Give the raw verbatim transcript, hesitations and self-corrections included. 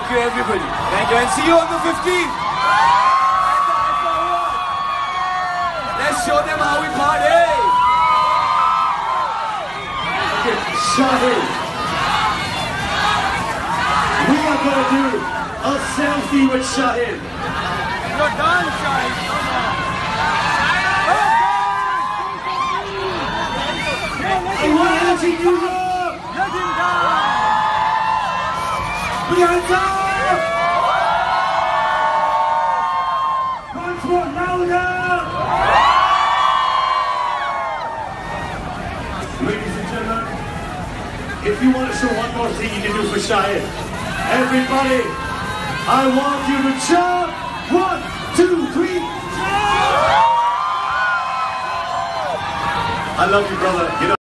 Thank you, everybody. Thank you, and see you on the fifteenth. Let's show them how we party. Okay, Shahid. We are going to do a selfie with Shahid. You're done, Shahid. I want energy, New York! Let him down! Put your hands up! Once more, louder! Ladies and gentlemen, if you want to show one more thing you can do for Shahid, everybody, I want you to jump! One, two, three, jump! I love you, brother. You know